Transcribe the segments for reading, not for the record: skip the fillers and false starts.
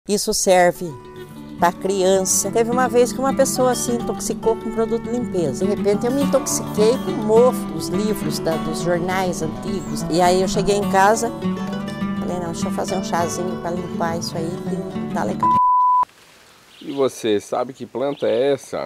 Isso serve para criança. Teve uma vez que uma pessoa se intoxicou com produto de limpeza. De repente eu me intoxiquei com o mofo dos livros, dos jornais antigos. E aí eu cheguei em casa, falei, não, deixa eu fazer um chazinho para limpar isso aí, que tá legal. E você sabe que planta é essa?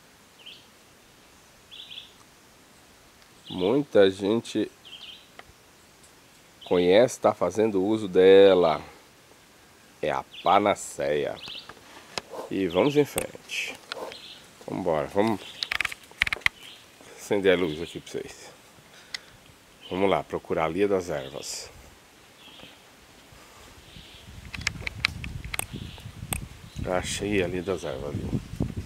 Muita gente conhece, está fazendo uso dela. É a panaceia. E vamos em frente. Vamos embora, vamos acender a luz aqui para vocês. Vamos lá, procurar a Lia das Ervas. Achei a Lia das Ervas ali.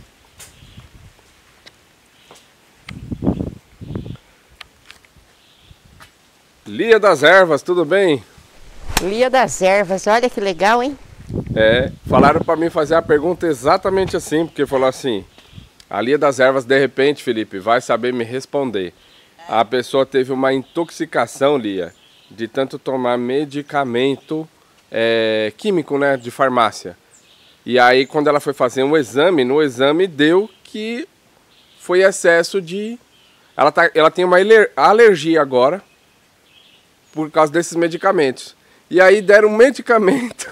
Lia das Ervas, tudo bem? Lia das Ervas, olha que legal, hein? É, falaram para mim fazer a pergunta exatamente assim, porque falou assim, a Lia das Ervas, de repente, Felipe, vai saber me responder. A pessoa teve uma intoxicação, Lia, de tanto tomar medicamento químico, né, de farmácia. E aí, quando ela foi fazer um exame, no exame deu que foi excesso de... Ela tem uma alergia agora, por causa desses medicamentos. E aí deram um medicamento...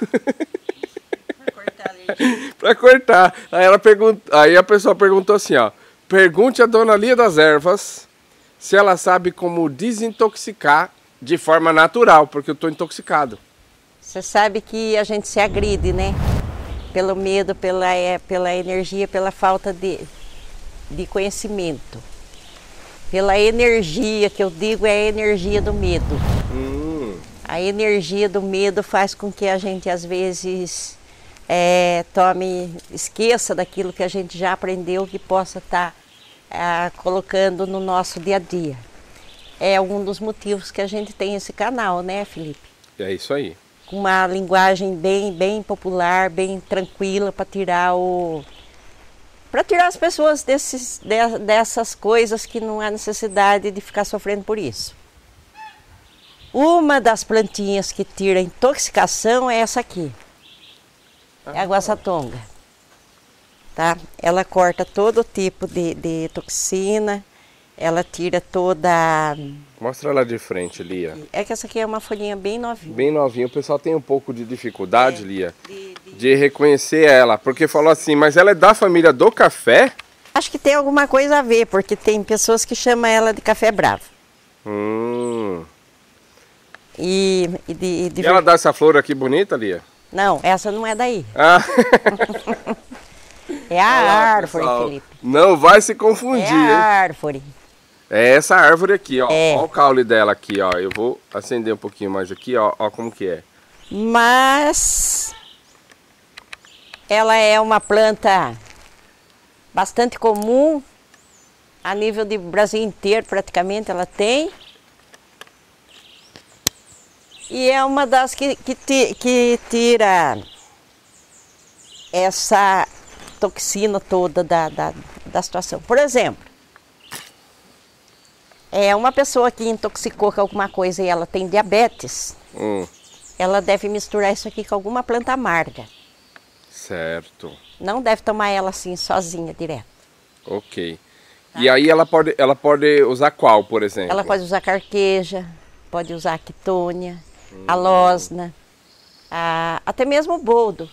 para cortar. Aí a pessoa perguntou assim, ó, pergunte a dona Lia das Ervas se ela sabe como desintoxicar de forma natural, porque eu tô intoxicado. Você sabe que a gente se agride, né? Pelo medo, pela energia, pela falta de conhecimento. Pela energia, que eu digo é a energia do medo. A energia do medo faz com que a gente às vezes esqueça daquilo que a gente já aprendeu, que possa estar colocando no nosso dia a dia. É um dos motivos que a gente tem esse canal, né, Felipe? É isso aí. Com uma linguagem bem popular, bem tranquila, para tirar as pessoas dessas coisas que não há necessidade de ficar sofrendo por isso. Uma das plantinhas que tira intoxicação é essa aqui. É a guaçatonga, tá? Ela corta todo tipo de toxina, ela tira toda... Mostra ela de frente, Lia. É que essa aqui é uma folhinha bem novinha. Bem novinha, o pessoal tem um pouco de dificuldade, Lia, de reconhecer ela, porque falou assim, mas ela é da família do café? Acho que tem alguma coisa a ver, porque tem pessoas que chamam ela de café bravo. E ela dá essa flor aqui bonita, Lia? Não, essa não é daí. É a árvore, pessoal. Felipe. Não vai se confundir, é a árvore. É essa árvore aqui, ó. É. Olha o caule dela aqui, ó. Eu vou acender um pouquinho mais aqui, ó. Ó como que é. Mas ela é uma planta bastante comum a nível de Brasil inteiro, praticamente ela tem. E é uma das que tira essa toxina toda da situação. Por exemplo, uma pessoa que intoxicou com alguma coisa e ela tem diabetes, ela deve misturar isso aqui com alguma planta amarga. Certo. Não deve tomar ela assim, sozinha, direto. Ok. Tá? E aí ela pode usar qual, por exemplo? Ela pode usar carqueja, pode usar quitônia, a losna, até mesmo o boldo.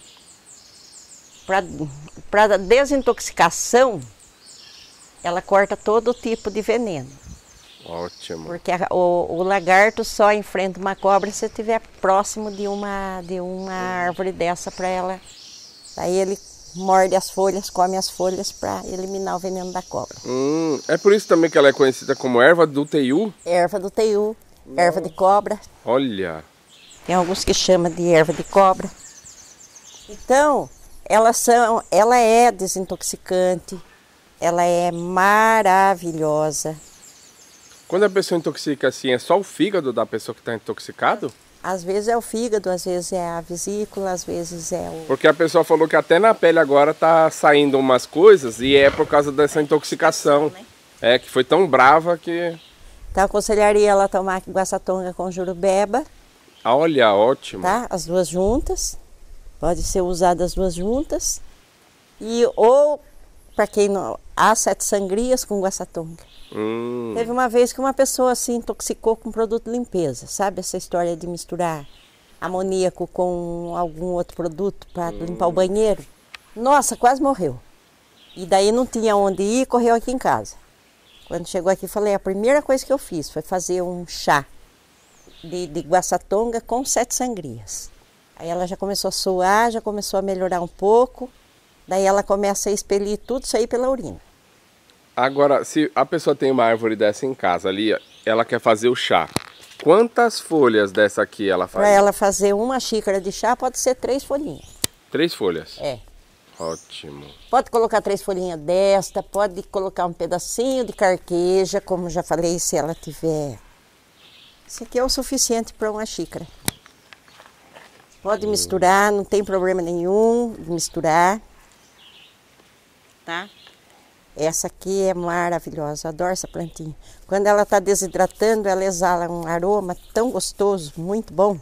Para desintoxicação, ela corta todo tipo de veneno. Ótimo. Porque o lagarto só enfrenta uma cobra se estiver próximo de uma árvore dessa para ela. Aí ele morde as folhas, come as folhas para eliminar o veneno da cobra. É por isso também que ela é conhecida como erva do teiu? Erva do teiu, erva de cobra. Olha! Tem alguns que chamam de erva de cobra. Então, ela é desintoxicante, ela é maravilhosa. Quando a pessoa intoxica assim, é só o fígado da pessoa que está intoxicado? Às vezes é o fígado, às vezes é a vesícula, às vezes é o... Porque a pessoa falou que até na pele agora tá saindo umas coisas e é por causa dessa intoxicação. Né? Que foi tão brava que... Então, aconselharia ela a tomar guaçatonga com jurubeba. Olha, ótimo. Tá? As duas juntas. Pode ser usada as duas juntas. Ou, para quem não... Há 7 sangrias com guaçatonga. Teve uma vez que uma pessoa se intoxicou com produto de limpeza. Sabe essa história de misturar amoníaco com algum outro produto para limpar o banheiro? Nossa, quase morreu. E daí não tinha onde ir, correu aqui em casa. Quando chegou aqui, falei, a primeira coisa que eu fiz foi fazer um chá de guaçatonga com 7 sangrias. Aí ela já começou a suar, já começou a melhorar um pouco. Daí ela começa a expelir tudo isso aí pela urina. Agora, se a pessoa tem uma árvore dessa em casa ali, ela quer fazer o chá. Quantas folhas dessa aqui ela faz? Para ela fazer uma xícara de chá, pode ser 3 folhinhas. 3 folhas? É. Ótimo. Pode colocar 3 folhinhas desta, pode colocar um pedacinho de carqueja, como já falei, se ela tiver. Isso aqui é o suficiente para uma xícara. Pode misturar, não tem problema nenhum de misturar. Tá? Essa aqui é maravilhosa, eu adoro essa plantinha. Quando ela está desidratando, ela exala um aroma tão gostoso, muito bom.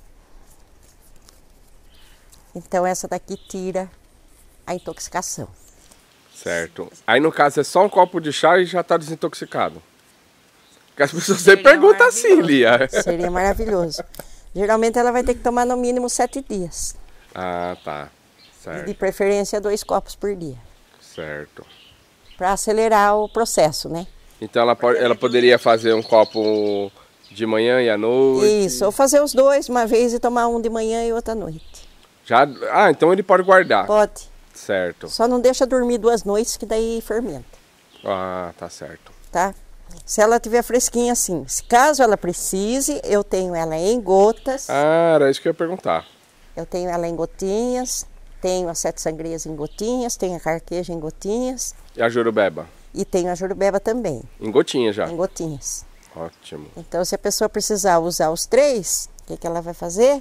Então essa daqui tira a intoxicação. Certo. Aí no caso é só um copo de chá e já está desintoxicado. Porque as pessoas sempre perguntam assim, Lia. Seria maravilhoso. Geralmente ela vai ter que tomar no mínimo 7 dias. Ah, tá. Certo. E de preferência 2 copos por dia. Certo. Para acelerar o processo, né? Então ela poderia fazer um copo de manhã e à noite? Isso, ou fazer os 2 uma vez e tomar um de manhã e outro à noite. Então ele pode guardar? Pode. Certo. Só não deixa dormir 2 noites que daí fermenta. Ah, tá certo. Tá? Se ela tiver fresquinha assim, caso ela precise, eu tenho ela em gotas. Ah, era isso que eu ia perguntar. Eu tenho ela em gotinhas, tenho as 7 sangrias em gotinhas, tenho a carqueja em gotinhas. E a jurubeba? E tenho a jurubeba também. Em gotinhas já? Em gotinhas. Ótimo. Então, se a pessoa precisar usar os 3, o que ela vai fazer?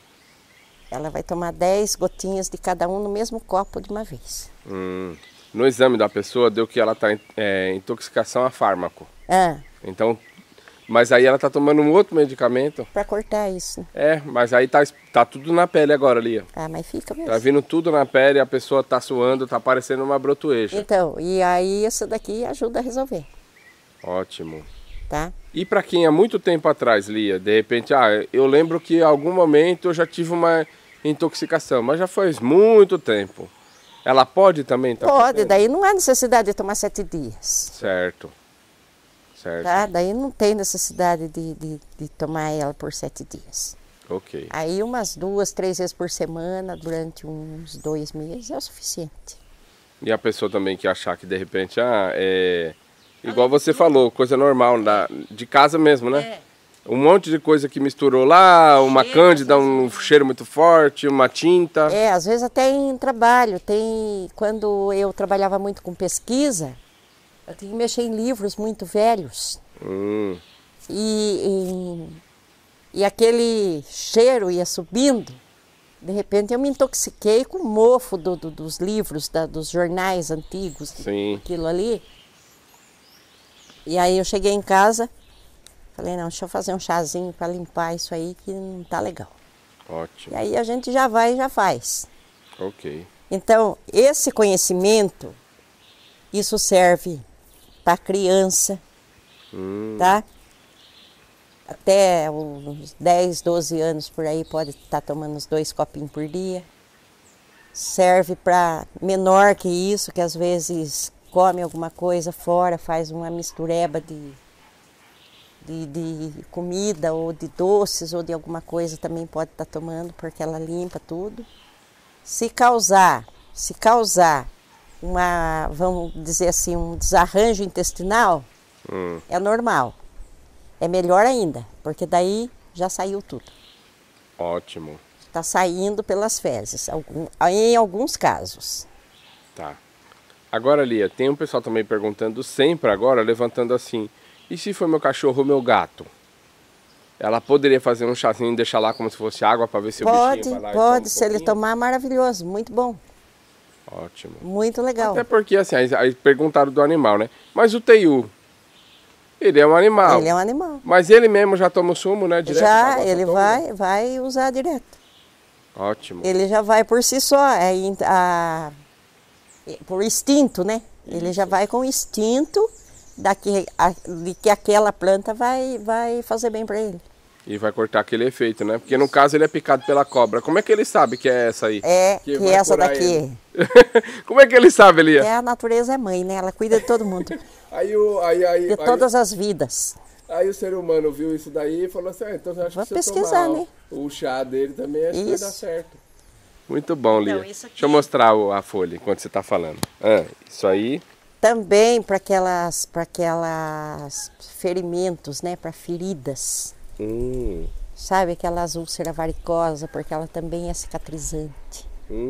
Ela vai tomar 10 gotinhas de cada um no mesmo copo de uma vez. No exame da pessoa deu que ela está em intoxicação a fármaco. Então, mas aí ela está tomando um outro medicamento. Para cortar isso. Mas aí tá tudo na pele agora, Lia. Mas fica mesmo. Tá vindo tudo na pele, a pessoa tá suando, tá parecendo uma brotoeja. Então, e aí essa daqui ajuda a resolver. Ótimo. Tá? E para quem há muito tempo atrás, Lia, de repente, eu lembro que em algum momento eu já tive uma intoxicação, mas já faz muito tempo. Ela pode também? Pode, daí não há necessidade de tomar 7 dias. Certo. Certo. Tá? Daí não tem necessidade de tomar ela por 7 dias. Ok. Aí umas 2, 3 vezes por semana, durante uns 2 meses, é o suficiente. E a pessoa também que achar que de repente, igual você falou, coisa normal, de casa mesmo, né? Um monte de coisa que misturou lá, uma cândida, um cheiro muito forte, uma tinta. Às vezes até em trabalho. Quando eu trabalhava muito com pesquisa, eu tinha que mexer em livros muito velhos. E aquele cheiro ia subindo. De repente eu me intoxiquei com o mofo dos livros, dos jornais antigos. Sim. Aquilo ali. E aí eu cheguei em casa, falei, não, deixa eu fazer um chazinho para limpar isso aí que não tá legal. Ótimo. E aí a gente já vai e já faz. Ok. Então, esse conhecimento, isso serve para criança, tá? Até uns 10, 12 anos por aí pode estar tomando uns 2 copinhos por dia. Serve para menor que isso, que às vezes come alguma coisa fora, faz uma mistureba de comida ou de doces ou de alguma coisa também pode estar tomando, porque ela limpa tudo. Se causar vamos dizer assim, um desarranjo intestinal, é normal. É melhor ainda, porque daí já saiu tudo. Ótimo. Está saindo pelas fezes, em alguns casos. Tá. Agora, Lia, tem um pessoal também perguntando sempre agora, levantando assim, e se for meu cachorro ou meu gato? Ela poderia fazer um chazinho e deixar lá como se fosse água para ver se o bichinho vai lá Pode, se ele tomar, maravilhoso, muito bom. Ótimo. Muito legal. Até porque, assim, aí perguntaram do animal, né? Mas o teiu, ele é um animal. Ele é um animal. Mas ele mesmo já toma o sumo, né? Direto Já, ele vai usar direto. Ótimo. Ele já vai por si só, por instinto, né? Ele já vai com instinto de que aquela planta vai fazer bem para ele. E vai cortar aquele efeito, né? Porque no caso ele é picado pela cobra. Como é que ele sabe que é essa aí? Que essa daqui. Como é que ele sabe, Lia? A natureza é mãe, né? Ela cuida de todo mundo. De todas as vidas. Aí o ser humano viu isso daí e falou assim, então eu acho que se eu tomar, né? O chá dele também, acho que vai dar certo. Muito bom, Lia. Deixa eu mostrar a folha enquanto você está falando. Isso aí. Também para aquelas ferimentos, né? Para feridas. Sabe, aquelas úlceras varicosas, porque ela também é cicatrizante.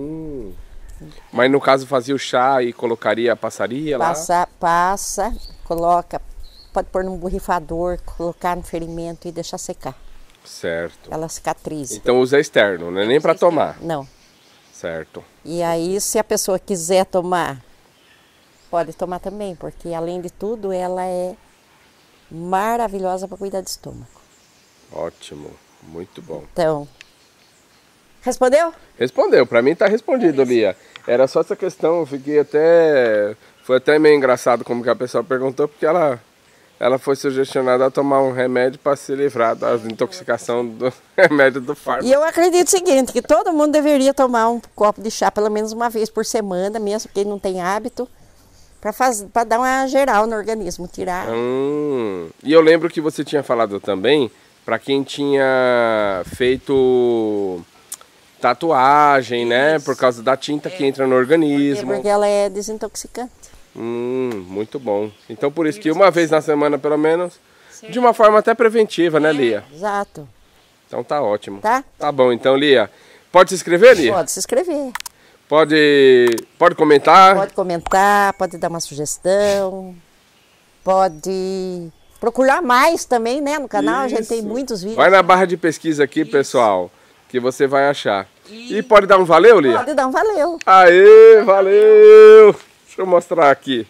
Mas no caso fazia o chá e colocaria a passaria lá? Passa, coloca, pode pôr num borrifador, colocar no ferimento e deixar secar. Certo. Ela cicatriza. Então usa externo, não é nem para tomar? Não. Certo. E aí, se a pessoa quiser tomar, pode tomar também, porque além de tudo, ela é maravilhosa para cuidar do estômago. Ótimo, muito bom. Então, respondeu? Respondeu, para mim tá respondido, Lia. Era só essa questão, eu fiquei foi até meio engraçado como que a pessoa perguntou, porque ela foi sugestionada a tomar um remédio para se livrar da intoxicação do remédio do fármaco. E eu acredito o seguinte, que todo mundo deveria tomar um copo de chá pelo menos uma vez por semana, mesmo quem não tem hábito, para dar uma geral no organismo, tirar. E eu lembro que você tinha falado também para quem tinha feito tatuagem, né? Por causa da tinta que entra no organismo. Porque ela é desintoxicante. Muito bom. Então por isso que uma vez na semana, pelo menos, de uma forma até preventiva, né, Lia? Exato. Então tá ótimo. Tá bom, então, Lia. Pode se inscrever, Lia? Pode se inscrever. Pode comentar? Pode comentar, pode dar uma sugestão, pode procurar mais também, né, no canal. Isso. A gente tem muitos vídeos. Vai na barra de pesquisa aqui, pessoal, que você vai achar. E pode dar um valeu, Lia? Pode dar um valeu. Aê, valeu! Deixa eu mostrar aqui.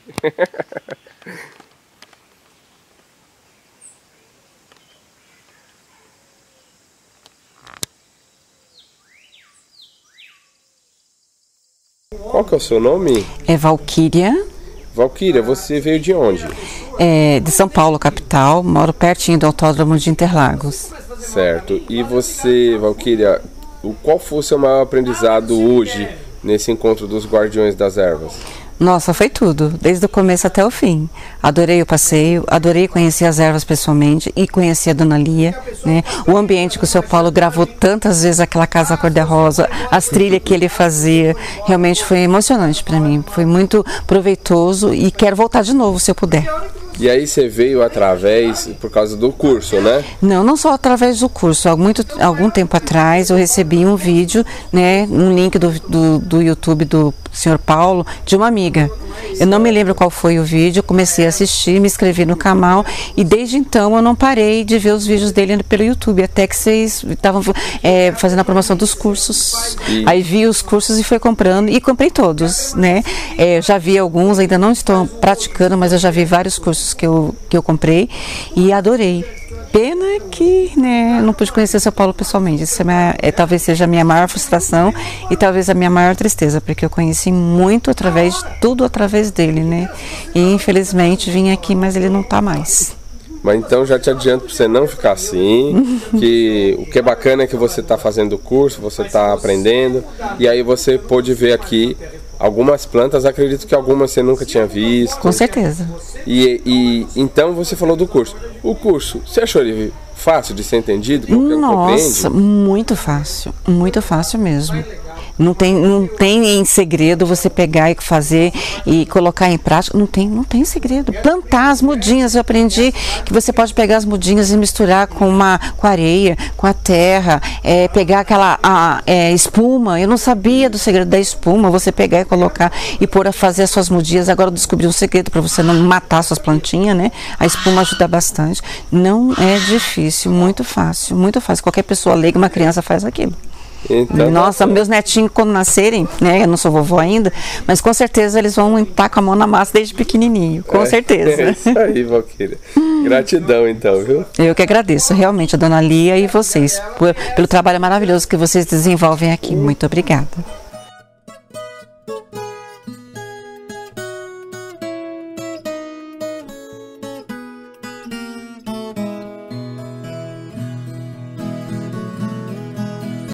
Qual que é o seu nome? É Valquíria. Valquíria, você veio de onde? De São Paulo, capital. Moro pertinho do Autódromo de Interlagos. Certo. E você, Valquíria, qual foi o seu maior aprendizado hoje nesse encontro dos Guardiões das Ervas? Nossa, foi tudo, desde o começo até o fim. Adorei o passeio, adorei conhecer as ervas pessoalmente e conhecer a Dona Lia, né? O ambiente que o seu Paulo gravou tantas vezes, aquela casa cor-de-rosa, as trilhas que ele fazia, realmente foi emocionante para mim. Foi muito proveitoso e quero voltar de novo, se eu puder. E aí você veio por causa do curso, né? Não só através do curso. Algum tempo atrás eu recebi um vídeo, né, um link do YouTube do Sr. Paulo, de uma amiga. Eu não me lembro qual foi o vídeo, comecei a assistir, me inscrevi no canal e desde então eu não parei de ver os vídeos dele pelo YouTube, até que vocês estavam fazendo a promoção dos cursos. Aí vi os cursos e fui comprando e comprei todos, né? Já vi alguns, ainda não estou praticando, mas eu já vi vários cursos que eu comprei e adorei. Pena que, né, não pude conhecer o São Paulo pessoalmente. Isso talvez seja a minha maior frustração e talvez a minha maior tristeza, porque eu conheci muito tudo através dele, né? E infelizmente vim aqui, mas ele não está mais. Mas então já te adianto para você não ficar assim, que o que é bacana é que você está fazendo o curso, você está aprendendo, e aí você pôde ver aqui algumas plantas, acredito que algumas você nunca tinha visto. Com certeza. E então você falou do curso. O curso, você achou ele fácil de ser entendido? Nossa, muito fácil mesmo. Não tem em segredo você pegar e fazer e colocar em prática. Não tem segredo. Plantar as mudinhas. Eu aprendi que você pode pegar as mudinhas e misturar com areia, com a terra, pegar aquela espuma. Eu não sabia do segredo da espuma. Você pegar e colocar e pôr a fazer as suas mudinhas. Agora eu descobri um segredo para você não matar suas plantinhas, né? A espuma ajuda bastante. Não é difícil, muito fácil, muito fácil. Qualquer pessoa leiga, uma criança faz aquilo. Então, nossa, meus netinhos quando nascerem, né, eu não sou vovó ainda, mas com certeza eles vão estar com a mão na massa desde pequenininho, com certeza. É isso aí, Valquíria. Gratidão então, viu? Eu que agradeço, realmente, a dona Lia e vocês, pelo trabalho maravilhoso que vocês desenvolvem aqui. Muito obrigada.